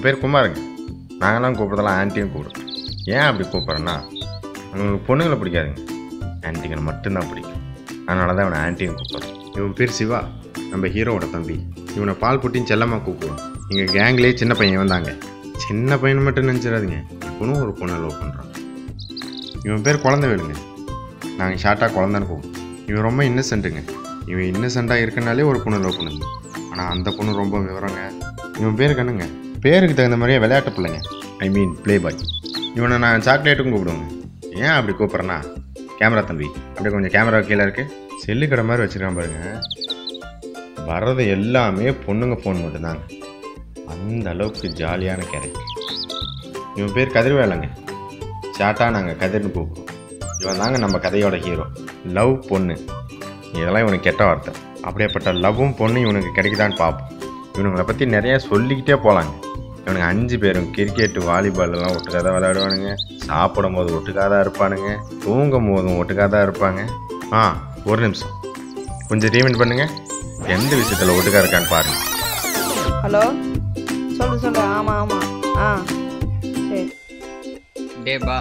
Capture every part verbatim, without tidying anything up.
இவன் பேர் குமாருங்க. நாங்களாம் கூப்பிட்றதெல்லாம் ஆன்ட்டியும் கூப்பிடுறோம். ஏன் அப்படி கூப்பிட்றேன்னா அவங்களுக்கு பொண்ணுங்களை பிடிக்காதுங்க, ஆன்ட்டிங்களை மட்டும்தான் பிடிக்கும். அதனால தான் இவனை ஆன்ட்டியும் கூப்பிட்றோம். இவன் பேர் சிவா, நம்ம ஹீரோவோட தம்பி. இவனை பால் புட்டின்னு செல்லமாக கூப்பிடுவோம். எங்கள் கேங்லேயே சின்ன பையன் வந்தாங்க. சின்ன பையன் மட்டும் நினச்சிடாதீங்க, இவனும் ஒரு பொண்ணை லவ் பண்ணுறான். இவன் பேர் குழந்தை வேலுங்க. நாங்கள் ஷார்ட்டாக குழந்தைன்னு கூப்பிடுவோம். இவன் ரொம்ப இன்னசென்ட்டுங்க. இவன் இன்னசென்ட்டாக இருக்கனாலே ஒரு பொண்ணு லவ் பண்ணுங்க. ஆனால் அந்த பொண்ணு ரொம்ப விவரங்க. இவன் பேர் கண்ணுங்க. பேருக்கு தகுந்த மாதிரியே விளையாட்டு பிள்ளைங்க, ஐ மீன் ப்ளே பாய். இவனை நான் சாக்லேட்டுக்கும் கூப்பிடுவேங்க. ஏன் அப்படி கூப்பிட்றேன்னா கேமரா தம்பி அப்படியே கொஞ்சம் கேமரா கீழே இருக்குது, செல்லு கடை மாதிரி வச்சுருக்கான் பாருங்க. வர்றது எல்லாமே பொண்ணுங்க ஃபோன் மட்டும்தாங்க. அந்த அளவுக்கு ஜாலியான கேரக்டர். இவன் பேர் கதிர்வேலைங்க. ஷார்ட்டாக நாங்கள் கதிர்னு கூப்பிடுவோம். இவன் தாங்க நம்ம கதையோட ஹீரோ. லவ் பொண்ணு இதெல்லாம் இவனுக்கு கெட்ட வார்த்தை. அப்படியேப்பட்ட லவ்வும் பொண்ணு இவனுக்கு கிடைக்குதான்னு பார்ப்போம். இவனுங்களை பற்றி நிறையா சொல்லிக்கிட்டே போகலாங்க. இவனுக்கு அஞ்சு பேரும் கிரிக்கெட்டு வாலிபாலெல்லாம் ஒட்டுக்காக தான் விளையாடுவானுங்க. சாப்பிடும் போது ஒட்டுக்காக தான் இருப்பானுங்க. தூங்கும் போதும் ஒட்டுக்காக தான் இருப்பாங்க. ஆ ஒரு நிமிஷம் கொஞ்சம் ரீமைண்ட் பண்ணுங்கள், எந்த விஷயத்தில் ஒட்டுக்கா இருக்கான்னு பாருங்க. ஹலோ சொல்லு சொல்லு. ஆமாம் ஆமாம். ஆ சரி. டே பா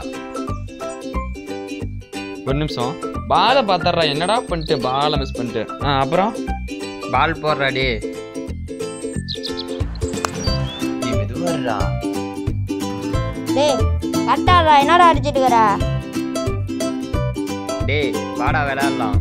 ஒரு நிமிஷம். பாலை பார்த்துட்றா, என்னடா பண்ணிட்டு பாலை மிஸ் பண்ணிட்டு. ஆ அப்புறம் பால் போடுறா. டே மெதுவாடுறா. டே கட்டாடுறா, என்னடா அடிச்சிட்டு இருக்கிற? டே வாடா விளையாடலாம்.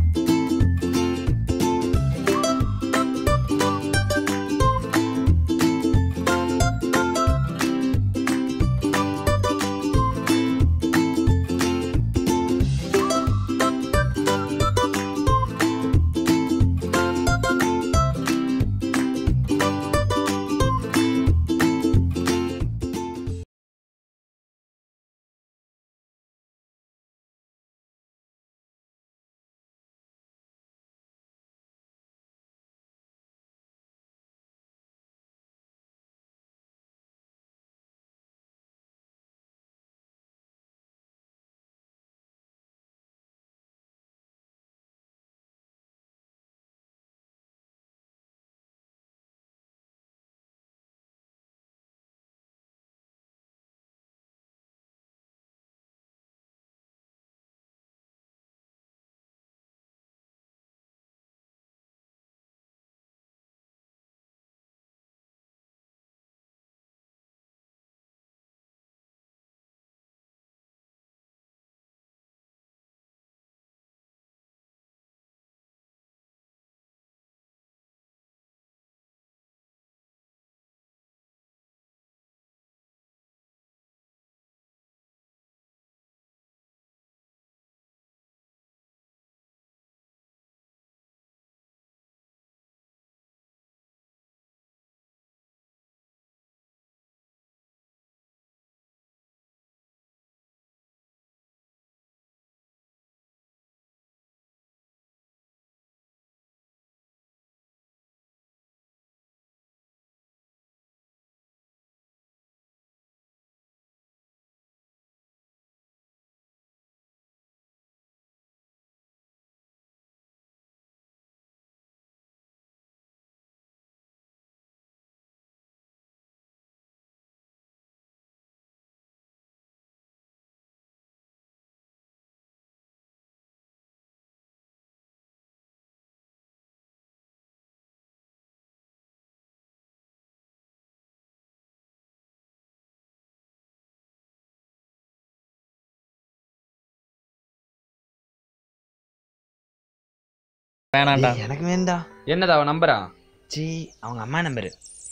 வேணாண்டா. எனக்கு வேண்டா. என்னதா அவன் நம்பரா? சி அவங்க அம்மா நம்பரு.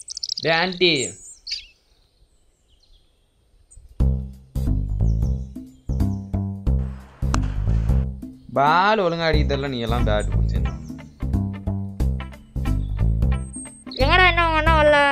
டே ஆன்ட்டி பால் ஒழுங்கா அடிக்க தெரியல, நீ எல்லாம் பேட் பிடிச்ச. எங்கடா என்ன உங்க அண்ணன் வரல?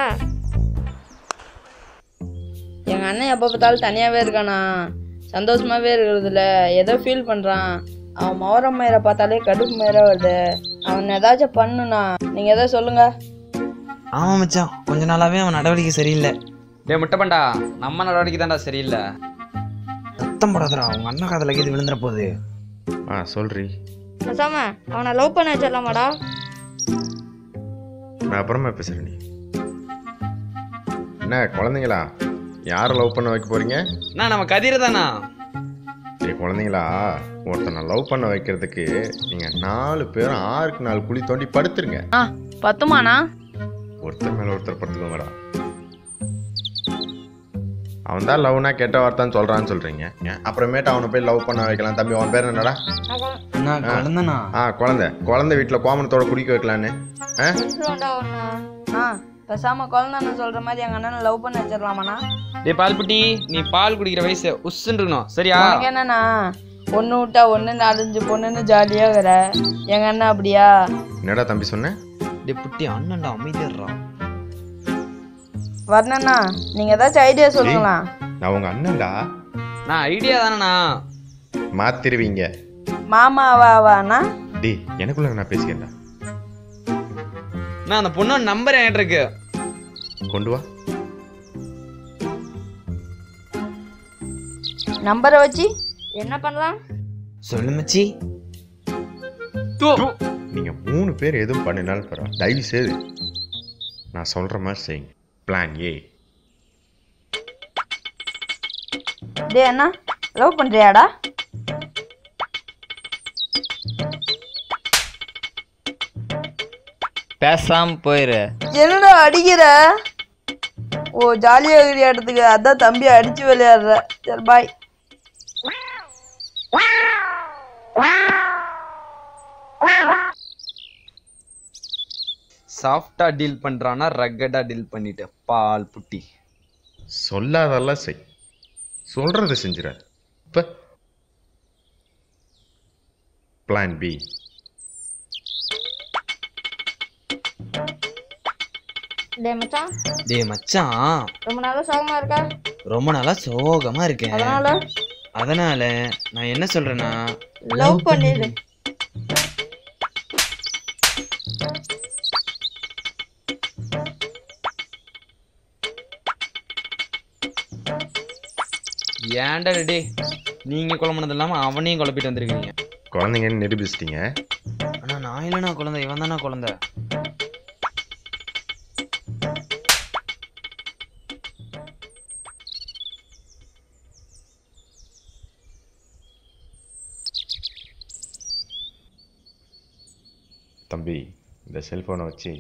எங்க அண்ணன் எப்போ பார்த்தாலும் தனியாவே இருக்கானா, சந்தோஷமாவே இருக்கிறதுல ஏதோ ஃபீல் பண்றான். அவன் மௌரம் மயிரை பார்த்தாலே கடுப்பு மயிரா வருது. அவன் ஏதாச்சும் பண்ணுனா நீங்க ஏதோ சொல்லுங்க. ஆமா மச்சான், கொஞ்ச நாளாவே அவன் நடவடிக்கை சரியில்லை. டே முட்டை பண்டா, நம்ம நடவடிக்கை தான்டா சரியில்லை. ரத்தம் போடாதடா, உங்க அண்ணன் காதல கீது விழுந்துற போகுது. ஆ சொல்றி. பேசாம அவனை லவ் பண்ண வச்சிடலாமாடா? நான் அப்புறமா பேசுறேன். நீ என்ன குழந்தைங்களா யாரை லவ் பண்ண வைக்க போறீங்க? நான் நம்ம கதிர தானா? சரி குழந்தைங்களா, ஒருத்தனை லவ் பண்ண வைக்கிறதுக்கு நீங்கள் நாலு பேரும் ஆறுக்கு நாலு குழி தோண்டி படுத்துருங்க. ஆ பத்துமாண்ணா? ஒருத்தர் மேலே ஒருத்தர் படுத்துக்கோங்கடா. அவன் தான் லவ்னா கெட்ட வார்த்தான்னு சொல்கிறான்னு சொல்கிறீங்க, அப்புறமேட்டு அவனை போய் லவ் பண்ண வைக்கலாம். தம்பி அவன் பேர் என்னடா? அண்ணா குழந்தைண்ணா. ஆ குழந்தை குழந்தை வீட்டில் கோமணத்தோட குடிக்க வைக்கலான்னு. ஆ ஆ பேசாம குழந்தைன்னு சொல்ற மாதிரி எங்க அண்ணனை லவ் பண்ண வச்சிடலாமாண்ணா? டே பால்புட்டி, நீ பால் குடிக்கிற வயசு உஸ்ன்னு இருக்கணும் சரியா? உனக்கு என்னண்ணா ஒன்று விட்டா ஒன்று நாலஞ்சு பொண்ணுன்னு ஜாலியாக இருக்கிற எங்க அண்ணன் அப்படியா? என்னடா தம்பி சொன்னேன்? டே புட்டி அண்ணன்டா அமைதியா. வர்ணண்ணா நீங்க ஏதாச்சும் ஐடியா சொல்லுங்களா? நான் உங்கள் அண்ணன்டா. நான் ஐடியா தானேண்ணா. மாத்திருவீங்க. மாமாவாவாண்ணா? டி எனக்குள்ள நான் பேசிக்கிறேன்டா. நான் அந்த பொண்ணோட நம்பர் என்கிட்ட இருக்கு. கொண்டு வா. நம்பரை வச்சு என்ன பண்ணலாம்? சொல்லு மச்சி. நீங்க மூணு பேர் எதுவும் பண்ணினாலும் பரவாயில்ல, தயவு செய்து நான் சொல்ற மாதிரி செய்யுங்க. Plan A. டே அண்ணா லவ் பண்றியாடா? பேசாம போயிரு. என்னடா அடிக்கிற? ஓ ஜாலியா இருக்கிற இடத்துக்கு அதான் தம்பி அடிச்சு விளையாடுற. சரி பாய். சாஃப்டா டீல் பண்றானா ரக்கடா டீல் பண்ணிட்டு பால் புட்டி. சொல்லாதெல்லாம் செய், சொல்றதை செஞ்சிடாது. இப்ப பிளான் பி. டே மச்சான், டே மச்சான், ரொம்ப நாளா சோகமா இருக்கா? ரொம்ப நாளா சோகமா இருக்கேன். அதனால அதனால நான் என்ன சொல்றேன்னா லவ் பண்ணிடு. ஏன்டா டே நீங்க குழம்புனது இல்லாம அவனையும் குழப்பிட்டு வந்திருக்கீங்க. குழந்தைங்கன்னு நிரூபிச்சிட்டீங்க. ஆனா நான் இல்லைனா குழந்தை, இவன் தானா குழந்தை. தம்பி இந்த செல்போனை வச்சு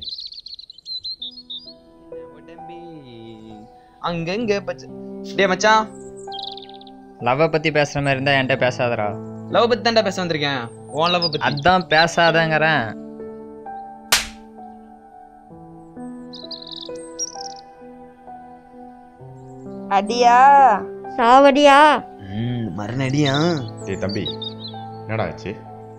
அங்கங்க பச்ச. டே மச்சான், லவ் பத்தி பேசுற மாதிரி இருந்தா என்கிட்ட பேசாதடா. லவ் பத்தி தான்டா பேச வந்திருக்கேன். உன் லவ் பத்தி அதான் பேசாதங்கிறேன். அடியா சாவடியா? ம் மரணடியா? ஏய் தம்பி என்னடா ஆச்சு?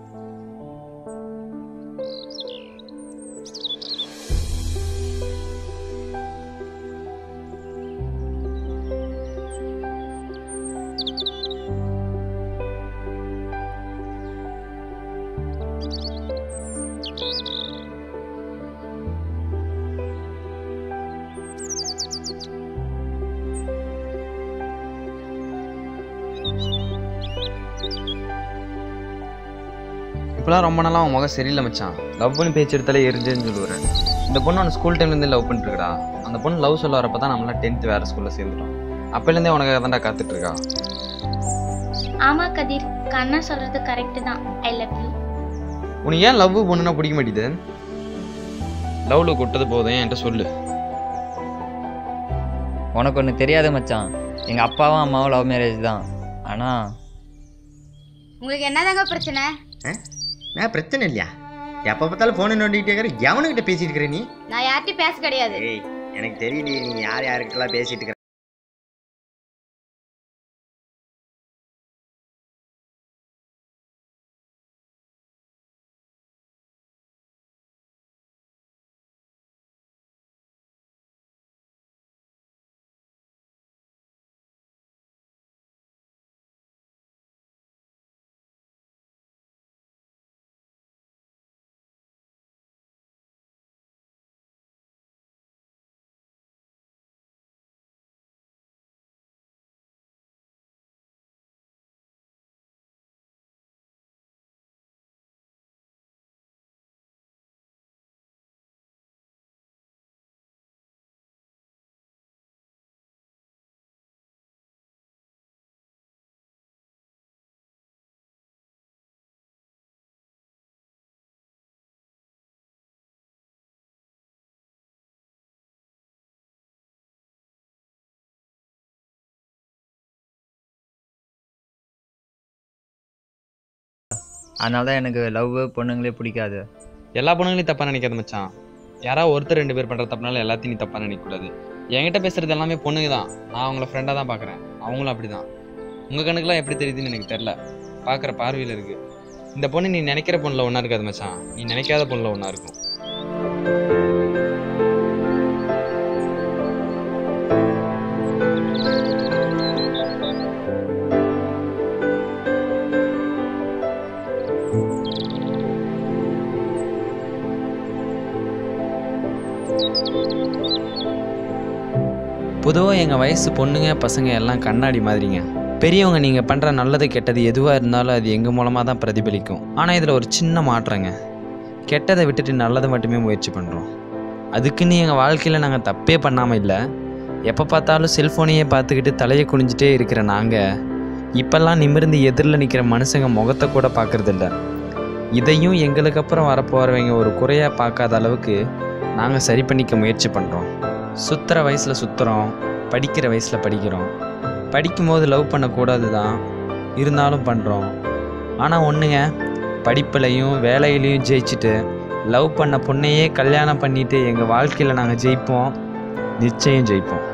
இப்பெல்லாம் ரொம்ப நாளா அவன் முகம் சரியில்லை மச்சான். லவ்னு பேச்சு எடுத்தாலே எரிஞ்சுன்னு சொல்லுவேன். இந்த பொண்ணு அவனை ஸ்கூல் டைம்லேருந்தே லவ் பண்ணிட்டு இருக்கா. அந்த பொண்ணு லவ் சொல்ல வரப்போ தான் நம்மளாம் டென்த்து வேறு ஸ்கூலில் சேர்ந்துட்டோம். அப்போலேருந்தே உனக்கு தான்டா காத்துட்டு இருக்கா. ஆமா கதிர், கண்ணா சொல்றது கரெக்ட் தான். I love you. உனக்கு ஏன் லவ் பொண்ணுன்னா பிடிக்க மாட்டேது? லவ்ல கொட்டது போதும் என்கிட்ட சொல்லு. உனக்கு ஒன்று தெரியாது மச்சான், எங்கள் அப்பாவும் அம்மாவும் லவ் மேரேஜ் தான். ஆனால் உங்களுக்கு என்னதாங்க பிரச்சனை? நான் பிரச்சனை இல்லையா? எப்போ பார்த்தாலும் ஃபோனை நோண்டிக்கிட்டே இருக்கிற, எவனுக்கிட்ட பேசிட்டு இருக்கிற நீ? நான் யார்கிட்டயும் பேச கிடையாது. ஏய் எனக்கு தெரியல நீ யார் யாருக்கெல்லாம் பேசிட்டு இருக்கிற. அதனால தான் எனக்கு லவ் பொண்ணுங்களே பிடிக்காது. எல்லா பொண்ணுங்களையும் தப்பாக நினைக்காத மச்சான். யாராவது ஒருத்தர் ரெண்டு பேர் பண்ணுற தப்புனால எல்லாத்தையும் நீ தப்பாக நினைக்கக்கூடாது. என்கிட்ட பேசுகிறது எல்லாமே பொண்ணுங்க தான். நான் அவங்கள ஃப்ரெண்டாக தான் பார்க்குறேன். அவங்களும் அப்படி தான். உங்கள் கணக்குலாம் எப்படி தெரியுதுன்னு எனக்கு தெரில. பார்க்குற பார்வையில் இருக்குது. இந்த பொண்ணு நீ நினைக்கிற பொண்ணில் ஒன்றா இருக்காது மச்சான். நீ நினைக்காத பொண்ணில் ஒன்றா இருக்கும். பொதுவாக எங்கள் வயசு பொண்ணுங்க பசங்க எல்லாம் கண்ணாடி மாதிரிங்க. பெரியவங்க நீங்கள் பண்ணுற நல்லது கெட்டது எதுவாக இருந்தாலும் அது எங்கள் மூலமாக தான் பிரதிபலிக்கும். ஆனால் இதில் ஒரு சின்ன மாற்றங்க. கெட்டதை விட்டுட்டு நல்லதை மட்டுமே முயற்சி பண்ணுறோம். அதுக்குன்னு எங்கள் வாழ்க்கையில் நாங்கள் தப்பே பண்ணாமல் இல்லை. எப்போ பார்த்தாலும் செல்ஃபோனையே பார்த்துக்கிட்டு தலையை குனிஞ்சிட்டே இருக்கிற நாங்கள் இப்போல்லாம் நிமிர்ந்து எதிரில் நிற்கிற மனுஷங்க முகத்தை கூட பார்க்குறதில்ல. இதையும் எங்களுக்கு அப்புறம் வரப்போகிறவங்க ஒரு குறையாக பார்க்காத அளவுக்கு நாங்கள் சரி பண்ணிக்க முயற்சி பண்ணுறோம். சுற்றுற வயசில் சுற்றுறோம், படிக்கிற வயசில் படிக்கிறோம். படிக்கும்போது லவ் பண்ணக்கூடாது தான், இருந்தாலும் பண்ணுறோம். ஆனால் ஒன்றுங்க, படிப்புலையும் வேலையிலையும் ஜெயிச்சுட்டு லவ் பண்ண பொண்ணையே கல்யாணம் பண்ணிவிட்டு எங்கள் வாழ்க்கையில் நாங்கள் ஜெயிப்போம், நிச்சயம் ஜெயிப்போம்.